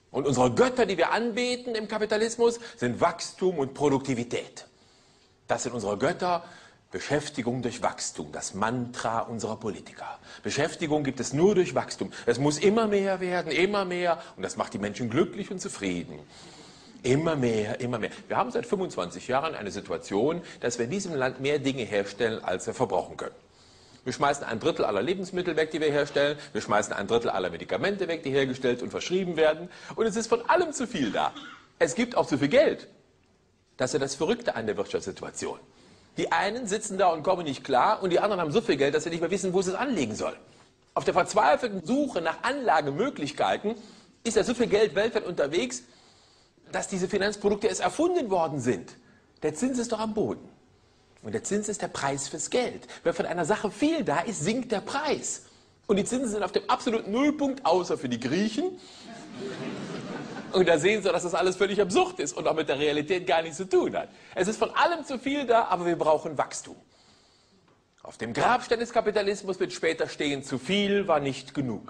Und unsere Götter, die wir anbeten im Kapitalismus, sind Wachstum und Produktivität. Das sind unsere Götter. Beschäftigung durch Wachstum, das Mantra unserer Politiker. Beschäftigung gibt es nur durch Wachstum. Es muss immer mehr werden, immer mehr. Und das macht die Menschen glücklich und zufrieden. Immer mehr, immer mehr. Wir haben seit 25 Jahren eine Situation, dass wir in diesem Land mehr Dinge herstellen, als wir verbrauchen können. Wir schmeißen ein Drittel aller Lebensmittel weg, die wir herstellen. Wir schmeißen ein Drittel aller Medikamente weg, die hergestellt und verschrieben werden. Und es ist von allem zu viel da. Es gibt auch zu viel Geld. Das ist ja das Verrückte an der Wirtschaftssituation. Die einen sitzen da und kommen nicht klar und die anderen haben so viel Geld, dass sie nicht mehr wissen, wo sie es anlegen sollen. Auf der verzweifelten Suche nach Anlagemöglichkeiten ist ja so viel Geld weltweit unterwegs, dass diese Finanzprodukte erst erfunden worden sind. Der Zins ist doch am Boden. Und der Zins ist der Preis fürs Geld. Wenn von einer Sache viel da ist, sinkt der Preis. Und die Zinsen sind auf dem absoluten Nullpunkt, außer für die Griechen. Und da sehen Sie, dass das alles völlig absurd ist und auch mit der Realität gar nichts zu tun hat. Es ist von allem zu viel da, aber wir brauchen Wachstum. Auf dem Grabstein des Kapitalismus wird später stehen, zu viel war nicht genug.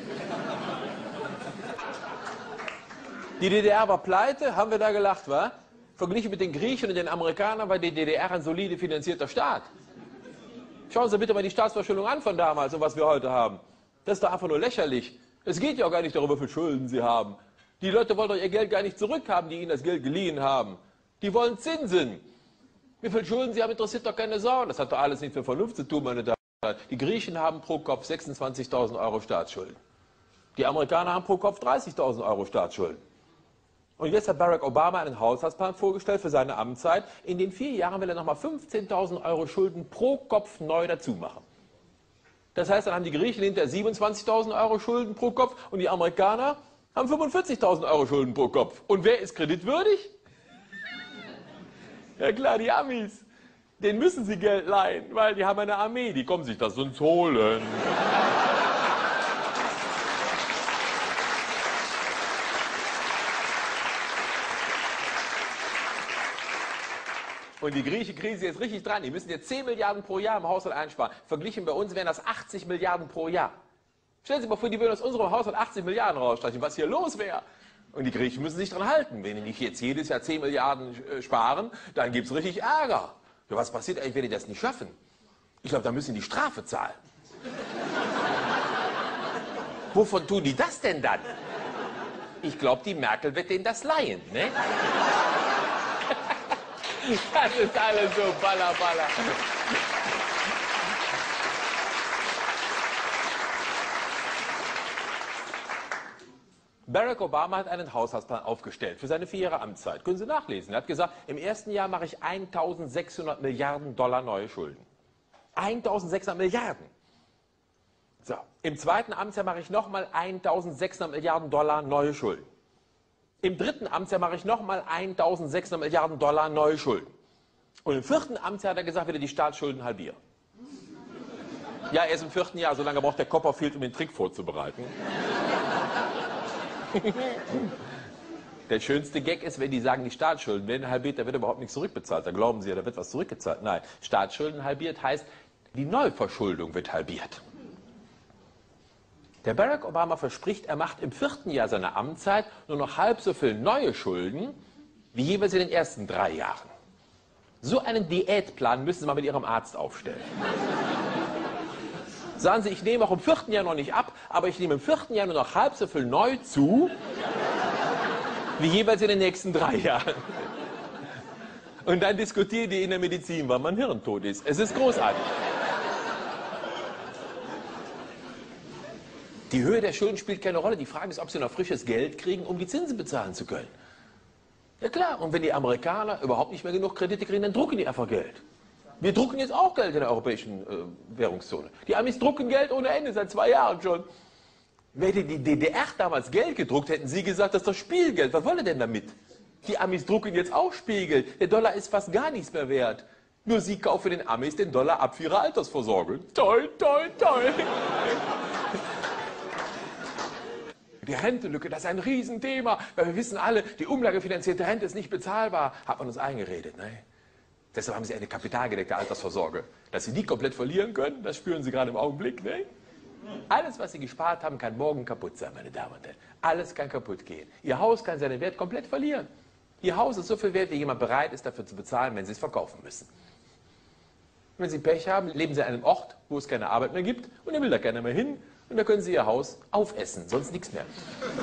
Die DDR war pleite, haben wir da gelacht, wa? Verglichen mit den Griechen und den Amerikanern war die DDR ein solide finanzierter Staat. Schauen Sie bitte mal die Staatsverschuldung an von damals und was wir heute haben. Das ist doch einfach nur lächerlich. Es geht ja auch gar nicht darüber, wie viel Schulden Sie haben. Die Leute wollen doch ihr Geld gar nicht zurückhaben, die ihnen das Geld geliehen haben. Die wollen Zinsen. Wie viel Schulden sie haben, interessiert doch keine Sau. Das hat doch alles nichts mit Vernunft zu tun, meine Damen und Herren. Die Griechen haben pro Kopf 26.000 Euro Staatsschulden. Die Amerikaner haben pro Kopf 30.000 Euro Staatsschulden. Und jetzt hat Barack Obama einen Haushaltsplan vorgestellt für seine Amtszeit. In den 4 Jahren will er nochmal 15.000 Euro Schulden pro Kopf neu dazu machen. Das heißt, dann haben die Griechen hinter 27.000 Euro Schulden pro Kopf und die Amerikaner haben 45.000 Euro Schulden pro Kopf. Und wer ist kreditwürdig? Ja klar, die Amis. Denen müssen sie Geld leihen, weil die haben eine Armee, die kommen sich das sonst holen. Und die griechische Krise ist jetzt richtig dran. Die müssen jetzt 10 Milliarden pro Jahr im Haushalt einsparen. Verglichen bei uns wären das 80 Milliarden pro Jahr. Stellen Sie sich mal vor, die würden aus unserem Haushalt 80 Milliarden rausstreichen, was hier los wäre. Und die Griechen müssen sich dran halten. Wenn die nicht jetzt jedes Jahr 10 Milliarden sparen, dann gibt es richtig Ärger. Ja, was passiert eigentlich, wenn die das nicht schaffen? Ich glaube, da müssen die Strafe zahlen. Wovon tun die das denn dann? Ich glaube, die Merkel wird denen das leihen, ne? Das ist alles so balla. Barack Obama hat einen Haushaltsplan aufgestellt für seine 4 Jahre Amtszeit. Können Sie nachlesen. Er hat gesagt, im ersten Jahr mache ich 1.600 Milliarden Dollar neue Schulden. 1.600 Milliarden. So, im zweiten Amtsjahr mache ich nochmal 1.600 Milliarden Dollar neue Schulden. Im dritten Amtsjahr mache ich nochmal 1.600 Milliarden Dollar neue Schulden. Und im vierten Amtsjahr hat er gesagt, will er die Staatsschulden halbieren. Ja, erst im 4. Jahr, so lange braucht der Copperfield, um den Trick vorzubereiten. Der schönste Gag ist, wenn die sagen, die Staatsschulden werden halbiert, da wird überhaupt nichts zurückbezahlt. Da glauben sie ja, da wird was zurückgezahlt. Nein, Staatsschulden halbiert heißt, die Neuverschuldung wird halbiert. Der Barack Obama verspricht, er macht im 4. Jahr seiner Amtszeit nur noch halb so viel neue Schulden, wie jeweils in den ersten 3 Jahren. So einen Diätplan müssen Sie mal mit Ihrem Arzt aufstellen. Sagen Sie, ich nehme auch im 4. Jahr noch nicht ab, aber ich nehme im 4. Jahr nur noch halb so viel neu zu, wie jeweils in den nächsten 3 Jahren. Und dann diskutieren die in der Medizin, wann mein Hirn tot ist. Es ist großartig. Die Höhe der Schulden spielt keine Rolle. Die Frage ist, ob sie noch frisches Geld kriegen, um die Zinsen bezahlen zu können. Ja klar, und wenn die Amerikaner überhaupt nicht mehr genug Kredite kriegen, dann drucken die einfach Geld. Wir drucken jetzt auch Geld in der europäischen Währungszone. Die Amis drucken Geld ohne Ende, seit 2 Jahren schon. Hätte die DDR damals Geld gedruckt, hätten sie gesagt, das ist doch Spielgeld. Was wollen wir denn damit? Die Amis drucken jetzt auch Spielgeld. Der Dollar ist fast gar nichts mehr wert. Nur sie kaufen den Amis den Dollar ab für ihre Altersvorsorge. Toll, toll, toll. Die Rentenlücke, das ist ein Riesenthema, weil wir wissen alle, die umlagefinanzierte Rente ist nicht bezahlbar, hat man uns eingeredet. Ne? Deshalb haben sie eine kapitalgedeckte Altersvorsorge. Dass sie die komplett verlieren können, das spüren sie gerade im Augenblick. Ne? Alles, was Sie gespart haben, kann morgen kaputt sein, meine Damen und Herren. Alles kann kaputt gehen. Ihr Haus kann seinen Wert komplett verlieren. Ihr Haus ist so viel wert, wie jemand bereit ist, dafür zu bezahlen, wenn Sie es verkaufen müssen. Wenn Sie Pech haben, leben Sie an einem Ort, wo es keine Arbeit mehr gibt und da will da keiner mehr hin und da können Sie Ihr Haus aufessen, sonst nichts mehr.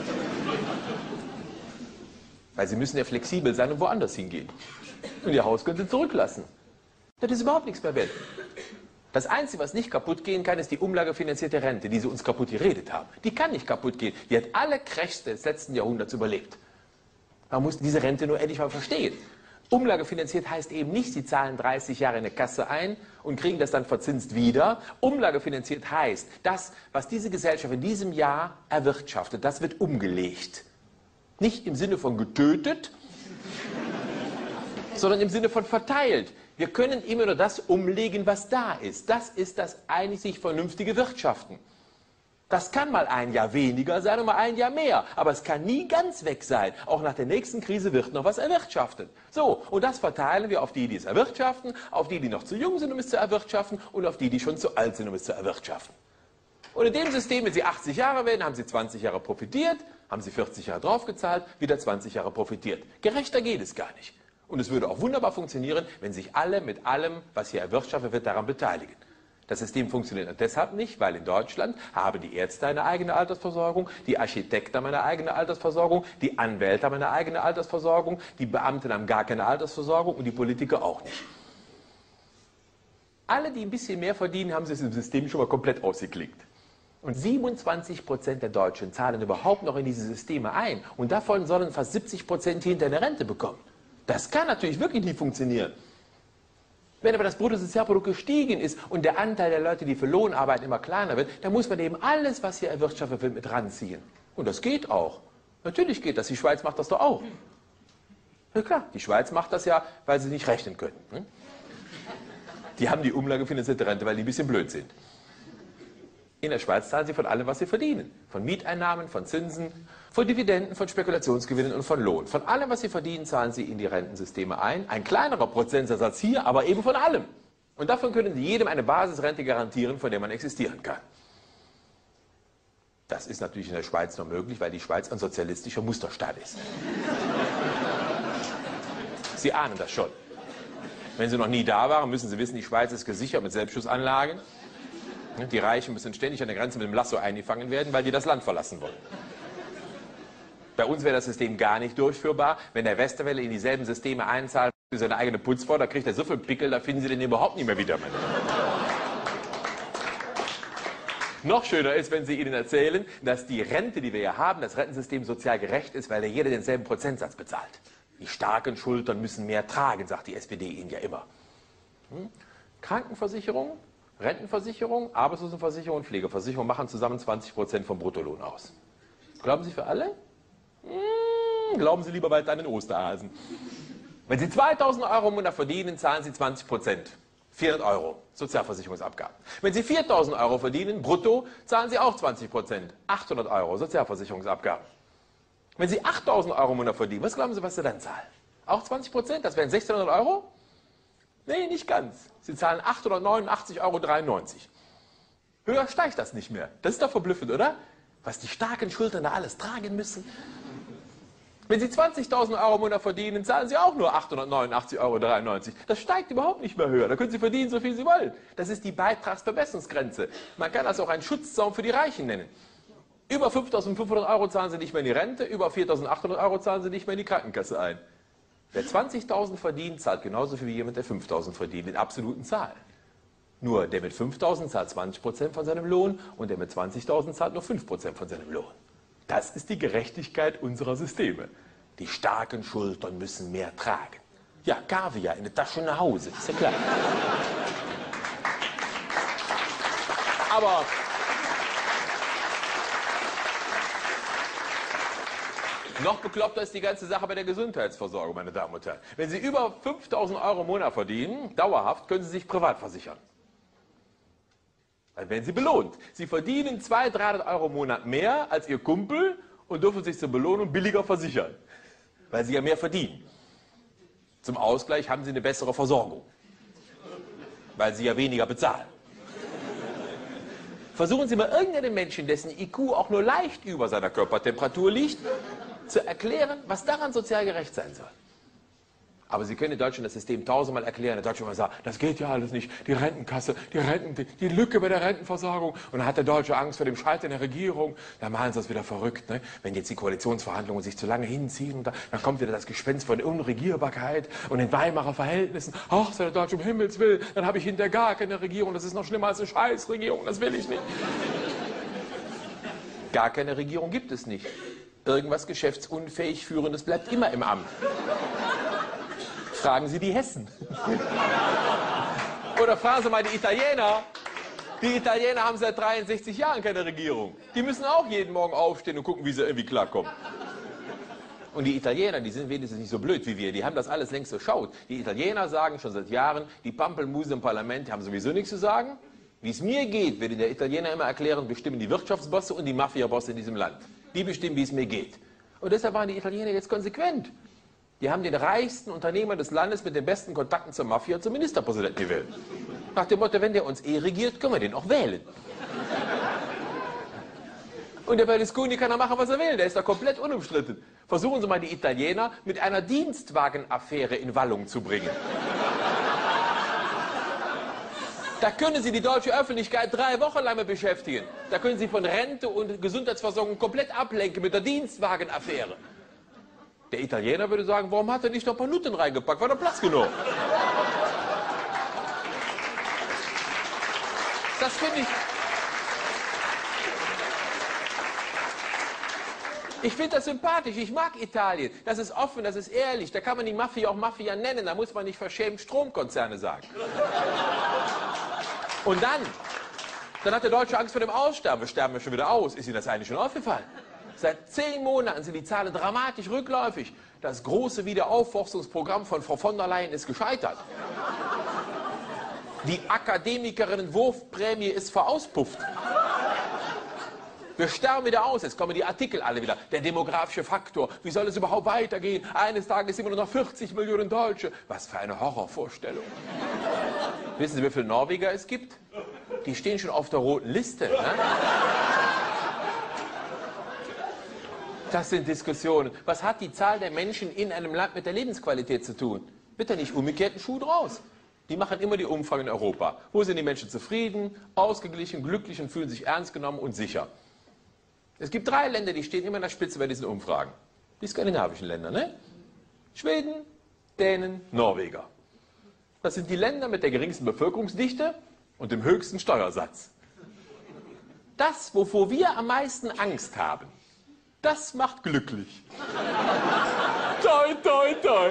Weil Sie müssen ja flexibel sein und woanders hingehen. Und Ihr Haus können Sie zurücklassen. Das ist überhaupt nichts mehr wert. Das Einzige, was nicht kaputt gehen kann, ist die umlagefinanzierte Rente, die Sie uns kaputt geredet haben. Die kann nicht kaputt gehen. Die hat alle Kräfte des letzten Jahrhunderts überlebt. Man muss diese Rente nur endlich mal verstehen. Umlagefinanziert heißt eben nicht, Sie zahlen 30 Jahre in eine Kasse ein und kriegen das dann verzinst wieder. Umlagefinanziert heißt, das, was diese Gesellschaft in diesem Jahr erwirtschaftet, das wird umgelegt. Nicht im Sinne von getötet, sondern im Sinne von verteilt. Wir können immer nur das umlegen, was da ist. Das ist das einzig vernünftige Wirtschaften. Das kann mal ein Jahr weniger sein und mal ein Jahr mehr. Aber es kann nie ganz weg sein. Auch nach der nächsten Krise wird noch was erwirtschaftet. So, und das verteilen wir auf die, die es erwirtschaften, auf die, die noch zu jung sind, um es zu erwirtschaften, und auf die, die schon zu alt sind, um es zu erwirtschaften. Und in dem System, wenn Sie 80 Jahre werden, haben Sie 20 Jahre profitiert, haben Sie 40 Jahre draufgezahlt, wieder 20 Jahre profitiert. Gerechter geht es gar nicht. Und es würde auch wunderbar funktionieren, wenn sich alle mit allem, was hier erwirtschaftet wird, daran beteiligen. Das System funktioniert deshalb nicht, weil in Deutschland haben die Ärzte eine eigene Altersversorgung, die Architekten haben eine eigene Altersversorgung, die Anwälte haben eine eigene Altersversorgung, die Beamten haben gar keine Altersversorgung und die Politiker auch nicht. Alle, die ein bisschen mehr verdienen, haben sich im System schon mal komplett ausgeklickt. Und 27% der Deutschen zahlen überhaupt noch in diese Systeme ein. Und davon sollen fast 70% hinter eine Rente bekommen. Das kann natürlich wirklich nicht funktionieren. Wenn aber das Bruttosozialprodukt gestiegen ist und der Anteil der Leute, die für Lohn arbeiten, immer kleiner wird, dann muss man eben alles, was hier erwirtschaftet wird, mit ranziehen. Und das geht auch. Natürlich geht das. Die Schweiz macht das doch auch. Ja klar, die Schweiz macht das ja, weil sie nicht rechnen können. Hm? Die haben die umlagefinanzierte Rente, weil die ein bisschen blöd sind. In der Schweiz zahlen sie von allem, was sie verdienen. Von Mieteinnahmen, von Zinsen, von Dividenden, von Spekulationsgewinnen und von Lohn. Von allem, was sie verdienen, zahlen sie in die Rentensysteme ein. Ein kleinerer Prozentsatz als hier, aber eben von allem. Und davon können sie jedem eine Basisrente garantieren, von der man existieren kann. Das ist natürlich in der Schweiz nur möglich, weil die Schweiz ein sozialistischer Musterstaat ist. Sie ahnen das schon. Wenn Sie noch nie da waren, müssen Sie wissen, die Schweiz ist gesichert mit Selbstschussanlagen. Die Reichen müssen ständig an der Grenze mit dem Lasso eingefangen werden, weil die das Land verlassen wollen. Bei uns wäre das System gar nicht durchführbar. Wenn der Westerwelle in dieselben Systeme einzahlt für seine eigene Putzfrau, da kriegt er so viel Pickel, da finden Sie den überhaupt nicht mehr wieder. Noch schöner ist, wenn Sie Ihnen erzählen, dass die Rente, die wir hier haben, das Rentensystem sozial gerecht ist, weil ja jeder denselben Prozentsatz bezahlt. Die starken Schultern müssen mehr tragen, sagt die SPD Ihnen ja immer. Krankenversicherung, Rentenversicherung, Arbeitslosenversicherung und Pflegeversicherung machen zusammen 20% vom Bruttolohn aus. Glauben Sie für alle? Glauben Sie lieber weiter an den Osterhasen. Wenn Sie 2.000 Euro im Monat verdienen, zahlen Sie 20%. 400 Euro Sozialversicherungsabgaben. Wenn Sie 4.000 Euro verdienen, brutto, zahlen Sie auch 20%. 800 Euro Sozialversicherungsabgaben. Wenn Sie 8.000 Euro im Monat verdienen, was glauben Sie, was Sie dann zahlen? Auch 20%? Das wären 1.600 Euro? Nee, nicht ganz. Sie zahlen 889,93 Euro. Höher steigt das nicht mehr. Das ist doch verblüffend, oder? Was die starken Schultern da alles tragen müssen. Wenn Sie 20.000 Euro im Monat verdienen, zahlen Sie auch nur 889,93 Euro. Das steigt überhaupt nicht mehr höher. Da können Sie verdienen, so viel Sie wollen. Das ist die Beitragsverbesserungsgrenze. Man kann das auch einen Schutzzaun für die Reichen nennen. Über 5.500 Euro zahlen Sie nicht mehr in die Rente, über 4.800 Euro zahlen Sie nicht mehr in die Krankenkasse ein. Wer 20.000 verdient, zahlt genauso viel wie jemand, der 5.000 verdient, in absoluten Zahlen. Nur der mit 5.000 zahlt 20% von seinem Lohn und der mit 20.000 zahlt nur 5% von seinem Lohn. Das ist die Gerechtigkeit unserer Systeme. Die starken Schultern müssen mehr tragen. Ja, Kaviar in der Tasche nach Hause, ist ja klar. Aber noch bekloppter ist die ganze Sache bei der Gesundheitsversorgung, meine Damen und Herren. Wenn Sie über 5.000 Euro im Monat verdienen, dauerhaft, können Sie sich privat versichern. Dann werden Sie belohnt. Sie verdienen 200-300 Euro im Monat mehr als Ihr Kumpel und dürfen sich zur Belohnung billiger versichern, weil Sie ja mehr verdienen. Zum Ausgleich haben Sie eine bessere Versorgung, weil Sie ja weniger bezahlen. Versuchen Sie mal irgendeinem Menschen, dessen IQ auch nur leicht über seiner Körpertemperatur liegt, zu erklären, was daran sozial gerecht sein soll. Aber Sie können in Deutschland das System tausendmal erklären. Der Deutsche immer sagt, das geht ja alles nicht. Die Rentenkasse, die Lücke bei der Rentenversorgung. Und dann hat der Deutsche Angst vor dem Scheitern der Regierung. Da machen sie das wieder verrückt. Ne? Wenn jetzt die Koalitionsverhandlungen sich zu lange hinziehen, und dann kommt wieder das Gespenst von der Unregierbarkeit und den Weimarer Verhältnissen. Ach, sagt der Deutsche, um Himmels Willen, dann habe ich hinterher gar keine Regierung. Das ist noch schlimmer als eine Scheißregierung. Das will ich nicht. Gar keine Regierung gibt es nicht. Irgendwas geschäftsunfähig Führendes bleibt immer im Amt. Fragen Sie die Hessen. Oder fragen Sie mal die Italiener. Die Italiener haben seit 63 Jahren keine Regierung. Die müssen auch jeden Morgen aufstehen und gucken, wie sie irgendwie klarkommen. Und die Italiener, die sind wenigstens nicht so blöd wie wir. Die haben das alles längst durchschaut. Die Italiener sagen schon seit Jahren, die Pampelmuse im Parlament haben sowieso nichts zu sagen. Wie es mir geht, wird der Italiener immer erklären, bestimmen die Wirtschaftsbosse und die Mafiabosse in diesem Land. Die bestimmen, wie es mir geht. Und deshalb waren die Italiener jetzt konsequent. Die haben den reichsten Unternehmer des Landes mit den besten Kontakten zur Mafia zum Ministerpräsidenten gewählt. Nach dem Motto, wenn der uns regiert, können wir den auch wählen. Und der Berlusconi kann da machen, was er will. Der ist da komplett unumstritten. Versuchen Sie mal, die Italiener mit einer Dienstwagenaffäre in Wallung zu bringen. Da können Sie die deutsche Öffentlichkeit 3 Wochen lang mit beschäftigen. Da können Sie von Rente und Gesundheitsversorgung komplett ablenken mit der Dienstwagenaffäre. Der Italiener würde sagen, warum hat er nicht noch ein paar Nutten reingepackt? War doch Platz genug. Das finde ich... Ich finde das sympathisch, ich mag Italien. Das ist offen, das ist ehrlich. Da kann man die Mafia auch Mafia nennen. Da muss man nicht verschämt Stromkonzerne sagen. Und dann hat der Deutsche Angst vor dem Aussterben. Wir sterben ja schon wieder aus. Ist Ihnen das eigentlich schon aufgefallen? Seit 10 Monaten sind die Zahlen dramatisch rückläufig. Das große Wiederaufforstungsprogramm von Frau von der Leyen ist gescheitert. Die Akademikerinnen-Wurfprämie ist verauspufft. Wir sterben wieder aus. Jetzt kommen die Artikel alle wieder. Der demografische Faktor. Wie soll es überhaupt weitergehen? Eines Tages sind wir nur noch 40 Millionen Deutsche. Was für eine Horrorvorstellung. Wissen Sie, wie viele Norweger es gibt? Die stehen schon auf der roten Liste. Ne? Das sind Diskussionen. Was hat die Zahl der Menschen in einem Land mit der Lebensqualität zu tun? Bitte nicht umgekehrt einen Schuh draus. Die machen immer die Umfragen in Europa. Wo sind die Menschen zufrieden, ausgeglichen, glücklich und fühlen sich ernst genommen und sicher? Es gibt 3 Länder, die stehen immer an der Spitze bei diesen Umfragen. Die skandinavischen Länder, ne? Schweden, Dänen, Norweger. Das sind die Länder mit der geringsten Bevölkerungsdichte und dem höchsten Steuersatz. Das, wovor wir am meisten Angst haben, das macht glücklich. Toi, toi, toi.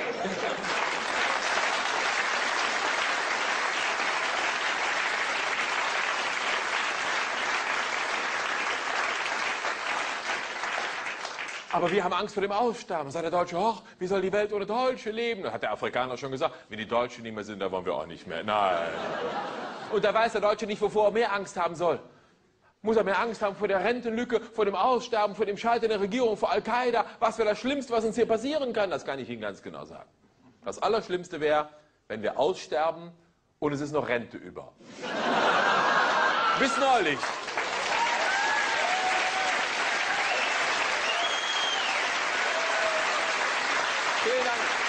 Aber wir haben Angst vor dem Aussterben. Sagt der Deutsche, ach, wie soll die Welt ohne Deutsche leben? Da hat der Afrikaner schon gesagt, wenn die Deutschen nicht mehr sind, dann wollen wir auch nicht mehr. Nein. Und da weiß der Deutsche nicht, wovor er mehr Angst haben soll. Muss er mehr Angst haben vor der Rentenlücke, vor dem Aussterben, vor dem Scheitern der Regierung, vor Al-Qaida? Was wäre das Schlimmste, was uns hier passieren kann? Das kann ich Ihnen ganz genau sagen. Das Allerschlimmste wäre, wenn wir aussterben und es ist noch Rente über. Bis neulich. Vielen Dank.